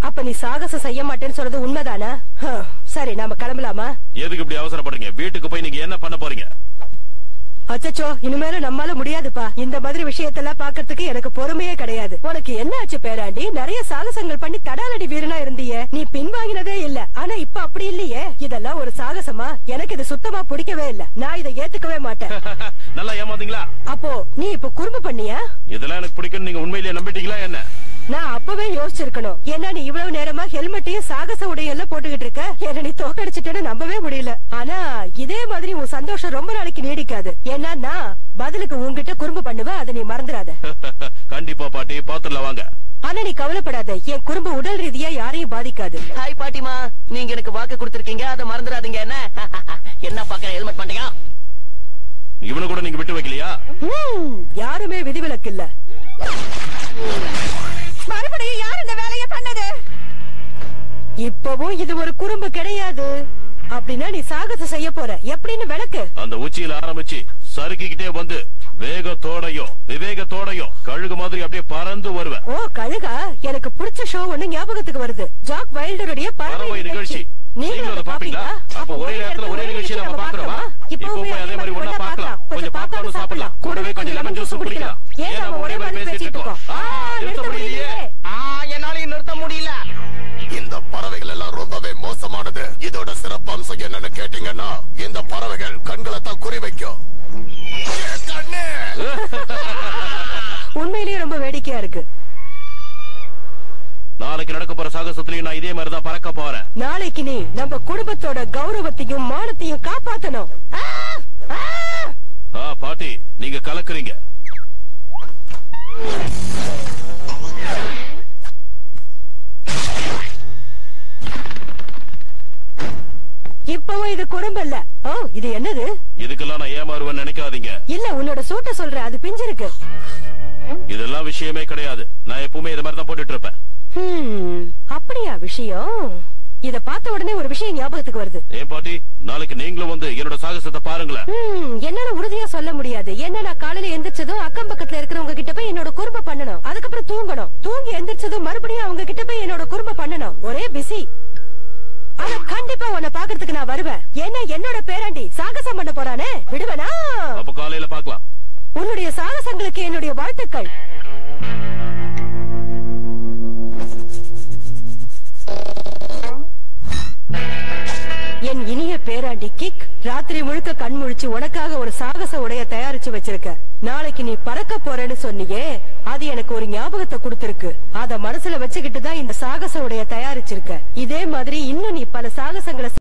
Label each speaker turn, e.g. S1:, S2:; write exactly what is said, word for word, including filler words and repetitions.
S1: அப்ப நீ சாகசம் செய்ய மாட்டேன்னு சொல்றது உண்மைதானா? சரி, நாம கிளம்பலாமா?
S2: எதுக்கு இப்படி அவசரப்படுறீங்க? வீட்டுக்கு போய் நீங்க என்ன பண்ண போறீங்க?
S1: அச்சச்சோ, இனிமேல நம்மால முடியாதுப்பா. இந்த மாதிரி விஷயத்தெல்லாம் பாக்கிறதுக்கு எனக்கு பொறுமையே கிடையாது. உனக்கு என்ன ஆச்சு பேராண்டி? நிறைய சாகசங்கள் பண்ணி தடாலடி வீரனா இருந்தீயே, நீ பின்வாங்கினதே இல்ல. ஆனா இப்ப அப்படி இல்லையே. இதெல்லாம் ஒரு சாகசமா? எனக்கு இது சுத்தமா பிடிக்கவே இல்ல. நான் இதை ஏத்துக்கவே மாட்டேன்.
S2: நல்லா ஏமாந்தீங்களா?
S1: அப்போ நீ இப்ப குறும்பு பண்ணியா?
S2: இதெல்லாம் எனக்கு பிடிக்கும் நீங்க உண்மையிலேயே நம்பிட்டீங்களா என்ன?
S1: நான் அப்பவே யோசிச்சிருக்கணும். ஏன்னா நீ இவ்வளவு நேரமா ஹெல்மெட்டையும் சாகச உடையெல்லாம் போட்டுக்கிட்டு இருக்க. என்ன நீ தோக்கடிச்சிட்டேன்னு நம்பவே முடியல. ஆனா இதே மாதிரி உன் சந்தோஷம் ரொம்ப நாளைக்கு நீடிக்காது. ஏன்னா நான் பதிலுக்கு உன்கிட்ட குறும்பு பண்ணுவேன், அதை நீ மறந்துடாத.
S2: கண்டிப்பா பாட்டி, பாத்துல வாங்க.
S1: ஆனா நீ கவலைப்படாத, என் குறும்பு உடல் ரீதியா யாரையும் பாதிக்காது.
S3: ஹாய் பாட்டிமா, நீங்க எனக்கு வாக்கு கொடுத்திருக்கீங்க, அதை மறந்துடாதீங்க. என்ன என்ன பாக்க ஹெல்மெட் பண்றீங்க?
S2: இவனை கூட நீங்க விட்டு வைக்கலையா?
S1: யாருமே விதிவிலக்கு இல்ல. மறுபடியும் யார் இந்த வேலையை பண்ணது? இப்பவும் இது ஒரு குறும்பு கிடையாது. அப்படின்னா நீ சாகசம் செய்ய போற எப்படின்னு விளக்கு.
S2: அந்த உச்சியில ஆரம்பிச்சு சறுக்கிக்கிட்டே வந்து வேகத்தோடையும் விவேகத்தோடையும் கழுகு மாதிரி அப்படியே பறந்து வருவேன்.
S1: ஓ கழுகா, எனக்கு பிடிச்ச ஷோ ஒண்ணு ஞாபகத்துக்கு வருது. ஜாக் வைல்டருடைய பறவை நிகழ்ச்சி. நீங்களும் அதை பாப்பீங்களா?
S2: அப்ப ஒரே நேரத்துல ஒரே நிகழ்ச்சியை நம்ம பாக்குறோமா? இப்போ போய் அதே மாதிரி ஒண்ணா பாக்கலாம். கொஞ்சம் பாப்கார்ன் சாப்பிடலாம், கூடவே கொஞ்சம் லெமன் ஜூஸ் குடிக்கலாம். ஏன் நம்ம ஒரே மாதிரி பேசிட்டு இருக்கோம்? நிறுத்த முடியலையே.
S3: என்னாலையும் நிறுத்த முடியல.
S4: இந்த பறவைகள் எல்லாம் ரொம்பவே மோசமானது. இதோட சிறப்பம்சம் என்னன்னு கேட்டீங்கன்னா, இந்த பறவைகள் கண்களை தான் குறி வைக்கும்.
S1: உண்மையிலேயே ரொம்ப வேடிக்கையா இருக்கு.
S2: நாளைக்கு நடக்க போற சாகசத்திலையும் நான் இதே மாதிரிதான் பறக்க போறேன்.
S1: நாளைக்கு நீ நம்ம குடும்பத்தோட கௌரவத்தையும் மானத்தையும் காப்பாத்தணும்.
S2: ஆ பாட்டி, நீங்க கலக்குறீங்க.
S1: இப்பவும் இது குடும்பம் இல்ல. ஓ, இது என்னது?
S2: இதுக்கெல்லாம் நான் ஏமாறுவேன்னு நினைக்காதீங்க.
S1: இல்ல, உன்னோட சூட்ட சொல்ற, அது பிஞ்சிருக்கு.
S2: இதெல்லாம் விஷயமே கிடையாது. நான் எப்பவுமே இத மாதிரி தான் போட்டுட்டு இருப்பேன்.
S1: அப்படியா விஷயம்? இத பார்த்த உடனே ஒரு விஷயம் ஞாபகத்துக்கு வருது.
S2: ஏன் பாட்டி, நாளைக்கு நீங்களும் வந்து என்னோட சாகசத்தை பாருங்களேன்.
S1: என்னால உறுதியா சொல்ல முடியாது. என்ன, நான் காலையில எந்திரிச்சதும் அக்கம் பக்கத்துல இருக்கிறவங்க கிட்ட போய் என்னோட குறும்ப பண்ணணும். அதுக்கப்புறம் தூங்கணும். தூங்கி எந்திரிச்சதும் மறுபடியும் அவங்க கிட்ட போய் என்னோட குறும்ப பண்ணணும். ஒரே பிஸி. ஆனா கண்டிப்பா உன்னை பாக்குறதுக்கு நான் வருவேன். ஏன்னா என்னோட பேராண்டி சாகசம் பண்ண போறானே, விடுவேனா?
S2: அப்ப காலையில பாக்கலாம்.
S1: உன்னுடைய சாகசங்களுக்கு என்னுடைய வாழ்த்துக்கள். என் இனிய பேராண்டி கிக், ராத்திரி முழுக்க கண் முழிச்சு உனக்காக ஒரு சாகச உடைய தயாரிச்சு வச்சிருக்க. நாளைக்கு நீ பறக்க போறேன்னு சொன்னியே, அது எனக்கு ஒரு ஞாபகத்தை கொடுத்திருக்கு. அத மனசுல வச்சுக்கிட்டு தான் இந்த சாகச உடைய தயாரிச்சிருக்க. இதே மாதிரி இன்னும் நீ பல சாகசங்களை